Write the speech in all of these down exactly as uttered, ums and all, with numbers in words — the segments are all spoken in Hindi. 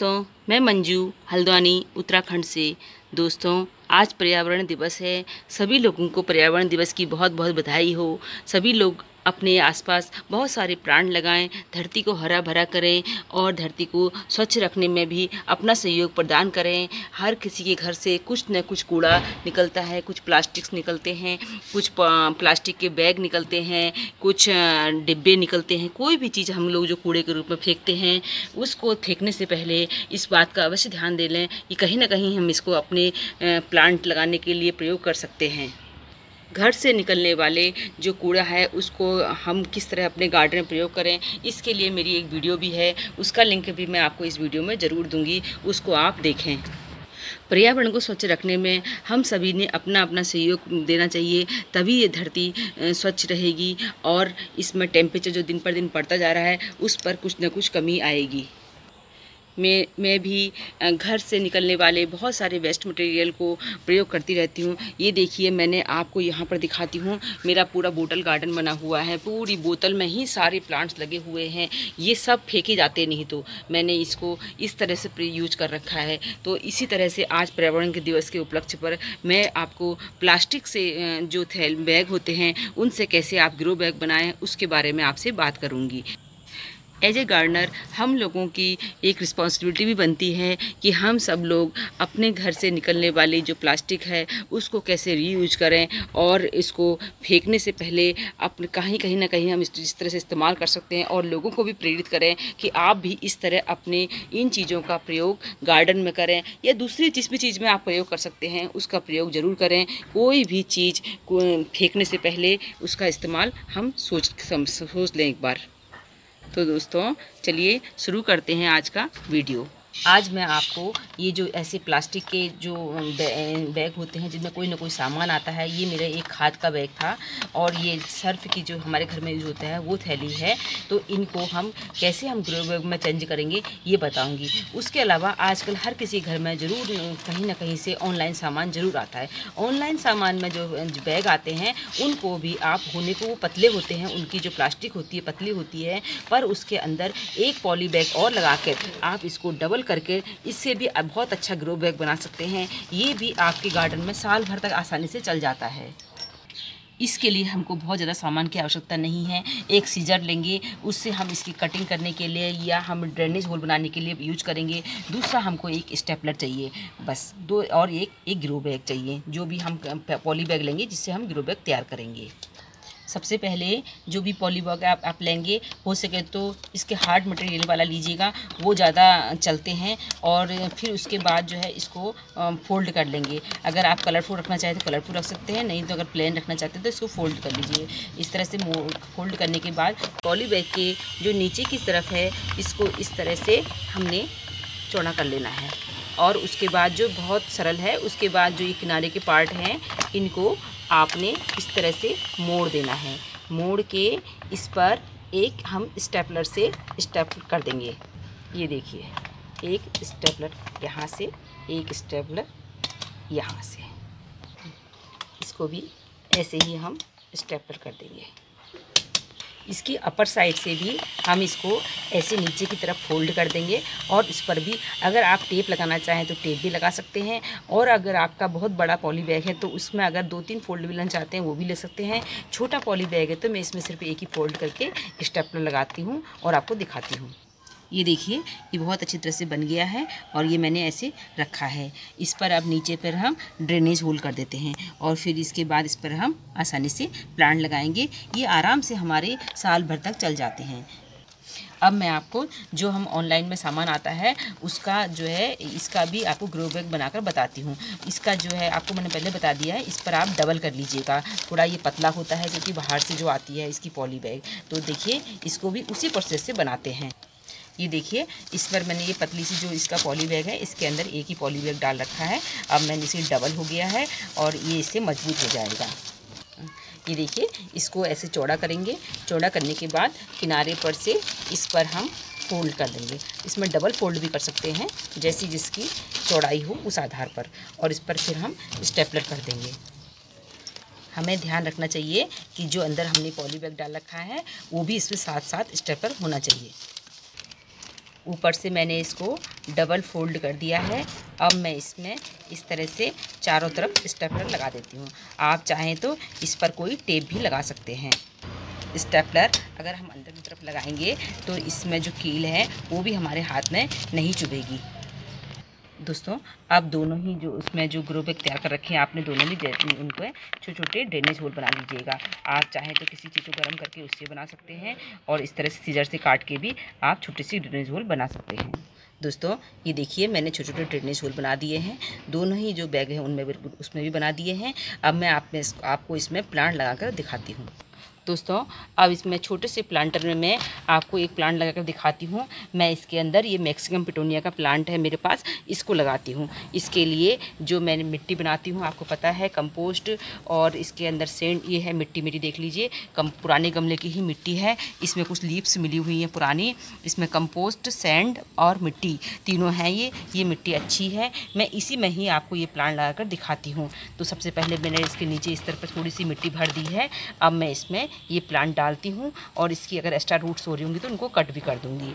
दोस्तों, मैं मंजू हल्द्वानी उत्तराखंड से। दोस्तों, आज पर्यावरण दिवस है। सभी लोगों को पर्यावरण दिवस की बहुत बहुत बधाई हो। सभी लोग अपने आसपास बहुत सारे प्लांट लगाएं, धरती को हरा भरा करें और धरती को स्वच्छ रखने में भी अपना सहयोग प्रदान करें। हर किसी के घर से कुछ न कुछ कूड़ा निकलता है, कुछ प्लास्टिक्स निकलते हैं, कुछ प्लास्टिक के बैग निकलते हैं, कुछ डिब्बे निकलते हैं। कोई भी चीज़ हम लोग जो कूड़े के रूप में फेंकते हैं, उसको फेंकने से पहले इस बात का अवश्य ध्यान दे लें कि कहीं ना कहीं हम इसको अपने प्लांट लगाने के लिए प्रयोग कर सकते हैं। घर से निकलने वाले जो कूड़ा है उसको हम किस तरह अपने गार्डन में प्रयोग करें, इसके लिए मेरी एक वीडियो भी है। उसका लिंक भी मैं आपको इस वीडियो में ज़रूर दूंगी, उसको आप देखें। पर्यावरण को स्वच्छ रखने में हम सभी ने अपना अपना सहयोग देना चाहिए, तभी ये धरती स्वच्छ रहेगी और इसमें टेम्परेचर जो दिन पर दिन बढ़ता जा रहा है उस पर कुछ न कुछ कमी आएगी। मैं मैं भी घर से निकलने वाले बहुत सारे वेस्ट मटेरियल को प्रयोग करती रहती हूँ। ये देखिए, मैंने आपको यहाँ पर दिखाती हूँ, मेरा पूरा बोतल गार्डन बना हुआ है। पूरी बोतल में ही सारे प्लांट्स लगे हुए हैं। ये सब फेंके जाते नहीं, तो मैंने इसको इस तरह से यूज कर रखा है। तो इसी तरह से आज पर्यावरण के दिवस के उपलक्ष्य पर मैं आपको प्लास्टिक से जो थैल बैग होते हैं उनसे कैसे आप ग्रो बैग बनाएं उसके बारे में आपसे बात करूँगी। एज ए गार्डनर हम लोगों की एक रिस्पॉन्सिबिलिटी भी बनती है कि हम सब लोग अपने घर से निकलने वाली जो प्लास्टिक है उसको कैसे रीयूज करें और इसको फेंकने से पहले अपने कहीं कहीं ना कहीं हम इस तरह से इस्तेमाल कर सकते हैं और लोगों को भी प्रेरित करें कि आप भी इस तरह अपने इन चीज़ों का प्रयोग गार्डन में करें या दूसरी जिस भी चीज़ में आप प्रयोग कर सकते हैं उसका प्रयोग ज़रूर करें। कोई भी चीज़ फेंकने से पहले उसका इस्तेमाल हम सोच सोच लें एक बार। तो दोस्तों, चलिए शुरू करते हैं आज का वीडियो। आज मैं आपको ये जो ऐसे प्लास्टिक के जो बैग होते हैं जिनमें कोई ना कोई सामान आता है, ये मेरा एक खाद का बैग था और ये सर्फ की जो हमारे घर में यूज़ होता है वो थैली है। तो इनको हम कैसे हम ग्रो बैग में चेंज करेंगे ये बताऊंगी। उसके अलावा आजकल हर किसी घर में ज़रूर कहीं ना कहीं से ऑनलाइन सामान ज़रूर आता है। ऑनलाइन सामान में जो बैग आते हैं उनको भी आप होने को वो पतले होते हैं, उनकी जो प्लास्टिक होती है पतली होती है, पर उसके अंदर एक पॉली बैग और लगा कर आप इसको डबल करके इससे भी बहुत अच्छा ग्रो बैग बना सकते हैं। ये भी आपके गार्डन में साल भर तक आसानी से चल जाता है। इसके लिए हमको बहुत ज़्यादा सामान की आवश्यकता नहीं है। एक सीजर लेंगे, उससे हम इसकी कटिंग करने के लिए या हम ड्रेनेज होल बनाने के लिए यूज करेंगे। दूसरा हमको एक स्टेपलर चाहिए, बस दो, और एक एक ग्रो बैग चाहिए, जो भी हम पॉली बैग लेंगे जिससे हम ग्रो बैग तैयार करेंगे। सबसे पहले जो भी पॉली बैग आप, आप लेंगे, हो सके तो इसके हार्ड मटेरियल वाला लीजिएगा, वो ज़्यादा चलते हैं। और फिर उसके बाद जो है इसको फोल्ड कर लेंगे। अगर आप कलरफुल रखना चाहें तो कलरफुल रख सकते हैं, नहीं तो अगर प्लेन रखना चाहते हैं तो इसको फोल्ड कर लीजिए। इस तरह से फोल्ड करने के बाद पॉली बैग के जो नीचे की तरफ है इसको इस तरह से हमने चौड़ा कर लेना है। और उसके बाद जो बहुत सरल है, उसके बाद जो ये किनारे के पार्ट हैं इनको आपने इस तरह से मोड़ देना है। मोड़ के इस पर एक हम स्टेपलर से स्टेपल कर देंगे। ये देखिए, एक स्टेपलर यहाँ से, एक स्टेपलर यहाँ से, इसको भी ऐसे ही हम स्टेपलर कर देंगे। इसकी अपर साइड से भी हम इसको ऐसे नीचे की तरफ फोल्ड कर देंगे और इस पर भी अगर आप टेप लगाना चाहें तो टेप भी लगा सकते हैं। और अगर आपका बहुत बड़ा पॉली बैग है तो उसमें अगर दो तीन फोल्ड भी लेना चाहते हैं वो भी ले सकते हैं। छोटा पॉली बैग है तो मैं इसमें सिर्फ एक ही फोल्ड करके स्टेपलर लगाती हूँ और आपको दिखाती हूँ। ये देखिए, ये बहुत अच्छी तरह से बन गया है और ये मैंने ऐसे रखा है। इस पर अब नीचे पर हम ड्रेनेज होल कर देते हैं और फिर इसके बाद इस पर हम आसानी से प्लांट लगाएंगे। ये आराम से हमारे साल भर तक चल जाते हैं। अब मैं आपको जो हम ऑनलाइन में सामान आता है उसका जो है इसका भी आपको ग्रो बैग बनाकर बताती हूँ। इसका जो है आपको मैंने पहले बता दिया है, इस पर आप डबल कर लीजिएगा। थोड़ा ये पतला होता है क्योंकि बाहर से जो आती है इसकी पॉली बैग। तो देखिए, इसको भी उसी प्रोसेस से बनाते हैं। ये देखिए, इस पर मैंने ये पतली सी जो इसका पॉली बैग है इसके अंदर एक ही पॉली बैग डाल रखा है। अब मैंने इसे डबल हो गया है और ये इससे मजबूत हो जाएगा। ये देखिए, इसको ऐसे चौड़ा करेंगे। चौड़ा करने के बाद किनारे पर से इस पर हम फोल्ड कर देंगे। इसमें डबल फोल्ड भी कर सकते हैं, जैसी जिसकी चौड़ाई हो उस आधार पर। और इस पर फिर हम स्टेपलर कर देंगे। हमें ध्यान रखना चाहिए कि जो अंदर हमने पॉली बैग डाल रखा है वो भी इसमें साथ साथ स्टेपलर होना चाहिए। ऊपर से मैंने इसको डबल फोल्ड कर दिया है। अब मैं इसमें इस तरह से चारों तरफ स्टेपलर लगा देती हूँ। आप चाहें तो इस पर कोई टेप भी लगा सकते हैं। स्टेपलर अगर हम अंदर की तरफ लगाएंगे तो इसमें जो कील है वो भी हमारे हाथ में नहीं चुभेगी। दोस्तों, आप दोनों ही जो उसमें जो ग्रो बैग तैयार कर रखे हैं आपने दोनों भी उनको छोटे छोटे ड्रेनेज होल बना लीजिएगा। आप चाहें तो किसी चीज़ को गर्म करके उससे बना सकते हैं और इस तरह से सीजर से काट के भी आप छोटी सी ड्रेनेज होल बना सकते हैं। दोस्तों, ये देखिए मैंने छोटे छोटे ड्रेनेज होल बना दिए हैं। दोनों ही जो बैग हैं उनमें बिल्कुल उसमें भी बना दिए हैं। अब मैं आप में आपको इसमें प्लांट लगाकर दिखाती हूँ। दोस्तों, अब इसमें छोटे से प्लांटर में मैं आपको एक प्लांट लगाकर दिखाती हूँ। मैं इसके अंदर ये मैक्सिकम पिटोनिया का प्लांट है मेरे पास, इसको लगाती हूँ। इसके लिए जो मैंने मिट्टी बनाती हूँ आपको पता है, कंपोस्ट और इसके अंदर सेंड, ये है मिट्टी मेरी, देख लीजिए कम पुराने गमले की ही मिट्टी है। इसमें कुछ लीव्स मिली हुई हैं पुरानी। इसमें कंपोस्ट, सैंड और मिट्टी तीनों हैं। ये ये मिट्टी अच्छी है। मैं इसी में ही आपको ये प्लांट लगाकर दिखाती हूँ। तो सबसे पहले मैंने इसके नीचे इस तरह पर थोड़ी सी मिट्टी भर दी है। अब मैं इसमें ये प्लांट डालती हूँ और इसकी अगर एक्स्ट्रा रूट्स हो रही होंगी तो उनको कट भी कर दूँगी।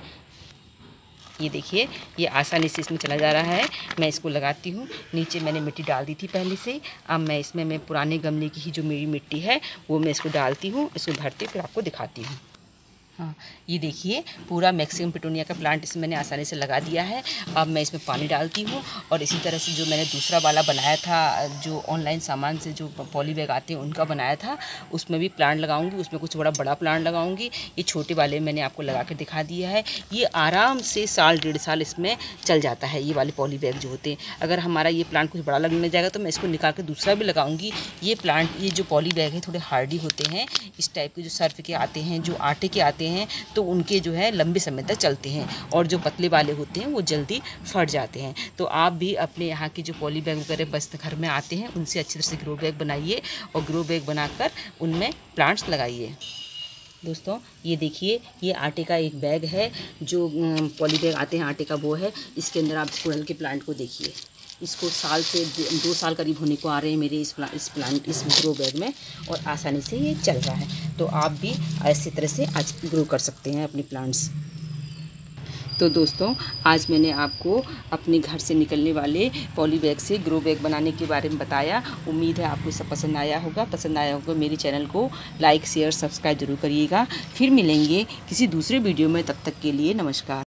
ये देखिए ये आसानी से इसमें चला जा रहा है। मैं इसको लगाती हूँ। नीचे मैंने मिट्टी डाल दी थी पहले से। अब मैं इसमें मैं पुराने गमले की ही जो मेरी मिट्टी है वो मैं इसको डालती हूँ। इसको भरती फिर आपको दिखाती हूँ। हाँ, ये देखिए पूरा मैक्सिकम पिटोनिया का प्लांट इसमें मैंने आसानी से लगा दिया है। अब मैं इसमें पानी डालती हूँ और इसी तरह से जो मैंने दूसरा वाला बनाया था, जो ऑनलाइन सामान से जो पॉली बैग आते हैं उनका बनाया था, उसमें भी प्लांट लगाऊंगी। उसमें कुछ बड़ा बड़ा प्लांट लगाऊंगी। ये छोटे वाले मैंने आपको लगा कर दिखा दिया है। ये आराम से साल डेढ़ साल इसमें चल जाता है। ये वाले पॉली बैग जो होते हैं, अगर हमारा ये प्लांट कुछ बड़ा लगने जाएगा तो मैं इसको निकाल कर दूसरा भी लगाऊंगी। ये प्लांट, ये जो पॉली बैग है थोड़े हार्डी होते हैं। इस टाइप के जो सर्फ के आते हैं, जो आटे के आते हैं, तो उनके जो है लंबे समय तक चलते हैं। और जो पतले वाले होते हैं वो जल्दी फट जाते हैं। तो आप भी अपने यहाँ के जो पॉली बैग वगैरह बस घर में आते हैं उनसे अच्छी तरह से ग्रो बैग बनाइए और ग्रो बैग बनाकर उनमें प्लांट्स लगाइए। दोस्तों, ये देखिए ये आटे का एक बैग है, जो पॉली बैग आते हैं आटे का, वो है। इसके अंदर आप गुड़हल के प्लांट को देखिए। इसको साल से दो साल करीब होने को आ रहे हैं मेरे इस प्लांट इस प्लांट इस ग्रो बैग में, और आसानी से ये चल रहा है। तो आप भी ऐसी तरह से आज ग्रो कर सकते हैं अपने प्लांट्स। तो दोस्तों, आज मैंने आपको अपने घर से निकलने वाले पॉली बैग से ग्रो बैग बनाने के बारे में बताया। उम्मीद है आपको सब पसंद आया होगा। पसंद आया होगा मेरे चैनल को लाइक शेयर सब्सक्राइब जरूर करिएगा। फिर मिलेंगे किसी दूसरे वीडियो में, तब तक के लिए नमस्कार।